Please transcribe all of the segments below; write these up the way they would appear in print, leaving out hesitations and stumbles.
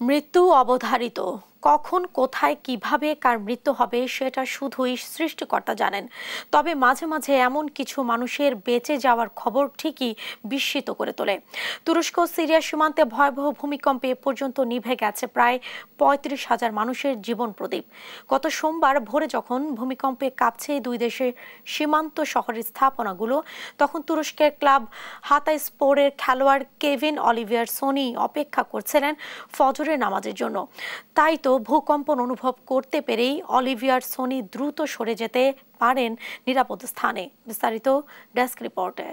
মৃত্যু অবধারিত, কখন কোথায় কিভাবে কার মৃত্যু হবে সেটা শুধুই সৃষ্টিকর্তা জানেন। তবে মাঝে মাঝে এমন কিছু মানুষের বেঁচে যাওয়ার খবর ঠিকই বিস্মিত করে তোলে। তুরস্ক সিরিয়া সীমান্তে ভয়াবহ ভূমিকম্পে এ পর্যন্ত নিভে গেছে প্রায় ৩৫,০০০ মানুষের জীবন প্রদীপ। গত সোমবার ভোরে যখন ভূমিকম্পে কাঁপছে দুই দেশের সীমান্ত শহরের স্থাপনাগুলো, তখন তুরস্কের ক্লাব হাতাইস্পোরের খেলোয়াড় কেভিন অলিভিয়ার সোনি অপেক্ষা করছিলেন ফজরের নামাজের জন্য। তাই তো ভূকম্পন অনুভব করতে পেরেই অলিভিয়ার সোনি দ্রুত সরে যেতে পারেন নিরাপদ স্থানে। বিস্তারিত ডেস্ক রিপোর্টে।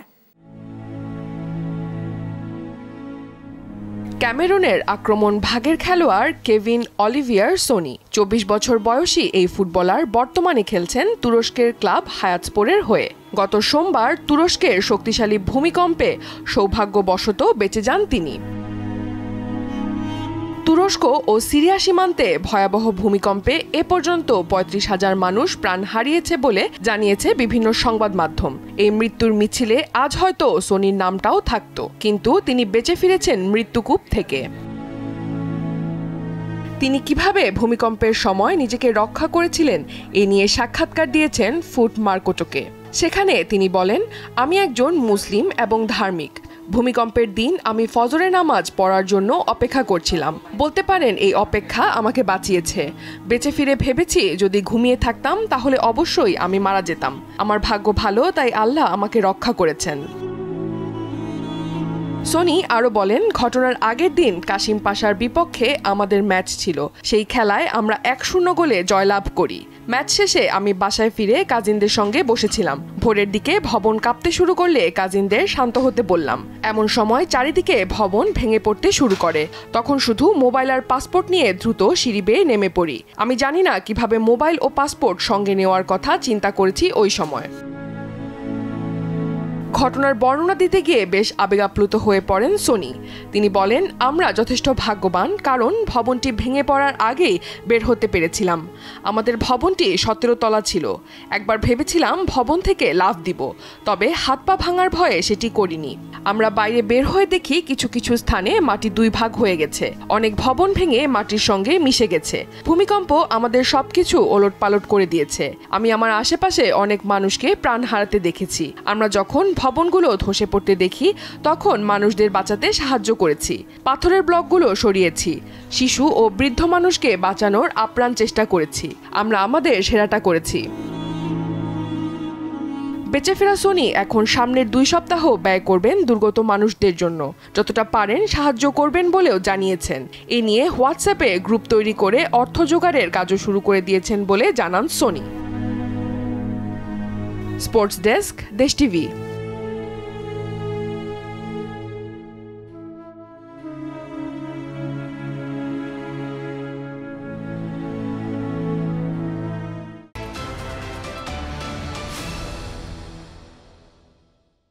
ক্যামেরুনের আক্রমণ ভাগের খেলোয়াড় কেভিন অলিভিয়ার সোনি ২৪ বছর বয়সী এই ফুটবলার বর্তমানে খেলছেন তুরস্কের ক্লাব হায়াতস্পোরের হয়ে। গত সোমবার তুরস্কের শক্তিশালী ভূমিকম্পে সৌভাগ্যবশত বেঁচে যান তিনি। তুরস্ক ও সিরিয়া সীমান্তে ভয়াবহ ভূমিকম্পে এ পর্যন্ত ৩৫,০০০ মানুষ প্রাণ হারিয়েছে বলে জানিয়েছে বিভিন্ন সংবাদ মাধ্যম। এই মৃত্যুর মিছিলে আজ হয়তো সোনির নামটাও থাকত, কিন্তু তিনি বেঁচে ফিরেছেন মৃত্যুকূপ থেকে। তিনি কিভাবে ভূমিকম্পের সময় নিজেকে রক্ষা করেছিলেন এ নিয়ে সাক্ষাৎকার দিয়েছেন ফুট মার্কোটোকে। সেখানে তিনি বলেন, আমি একজন মুসলিম এবং ধার্মিক। ভূমিকম্পের দিন আমি ফজরের নামাজ পড়ার জন্য অপেক্ষা করছিলাম। বলতে পারেন এই অপেক্ষা আমাকে বাঁচিয়েছে। বেঁচে ফিরে ভেবেছি যদি ঘুমিয়ে থাকতাম তাহলে অবশ্যই আমি মারা যেতাম। আমার ভাগ্য ভালো, তাই আল্লাহ আমাকে রক্ষা করেছেন। সোনি আরও বলেন, ঘটনার আগের দিন কাশিম পাশার বিপক্ষে আমাদের ম্যাচ ছিল। সেই খেলায় আমরা ১-০ গোলে জয়লাভ করি। ম্যাচ শেষে আমি বাসায় ফিরে কাজিনদের সঙ্গে বসেছিলাম। ভোরের দিকে ভবন কাঁপতে শুরু করলে কাজিনদের শান্ত হতে বললাম। এমন সময় চারিদিকে ভবন ভেঙে পড়তে শুরু করে। তখন শুধু মোবাইল আর পাসপোর্ট নিয়ে দ্রুত সিঁড়ি বেয়ে নেমে পড়ি। আমি জানি না কিভাবে মোবাইল ও পাসপোর্ট সঙ্গে নেওয়ার কথা চিন্তা করেছি ওই সময়। ঘটনার বর্ণনা দিতে গিয়ে বেশ আবেগাপ্লুত হয়ে পড়েন সোনি। তিনি বলেন, আমরা যথেষ্ট ভাগ্যবান, কারণ ভবনটি ভেঙে পড়ার আগেই বের হতে পেরেছিলাম। আমাদের ভবনটি ১৭ তলা ছিল। একবার ভেবেছিলাম ভবন থেকে লাফ দিব, তবে হাত পা ভাঙার ভয়ে সেটি করিনি। আমরা বাইরে বের হয়ে দেখি কিছু কিছু স্থানে মাটি ২ ভাগ হয়ে গেছে। অনেক ভবন ভেঙে মাটির সঙ্গে মিশে গেছে। ভূমিকম্প আমাদের সবকিছু ওলটপালট করে দিয়েছে। আমি আমার আশেপাশে অনেক মানুষকে প্রাণ হারাতে দেখেছি। আমরা যখন ভবনগুলো ধসে পড়তে দেখি তখন মানুষদের বাঁচাতে সাহায্য করেছি। পাথরের ব্লকগুলো সরিয়েছি। শিশু ও বৃদ্ধ মানুষকে বাঁচানোর আপ্রাণ চেষ্টা করেছি। আমরা আমাদের সেরাটা করেছি। বেঁচে ফেরা সোনি এখন সামনের ২ সপ্তাহ ব্যয় করবেন দুর্গত মানুষদের জন্য। যতটা পারেন সাহায্য করবেন বলেও জানিয়েছেন। এ নিয়ে হোয়াটসঅ্যাপে গ্রুপ তৈরি করে অর্থ জোগাড়ের কাজও শুরু করে দিয়েছেন বলে জানান Soni. Sports desk, Desh TV.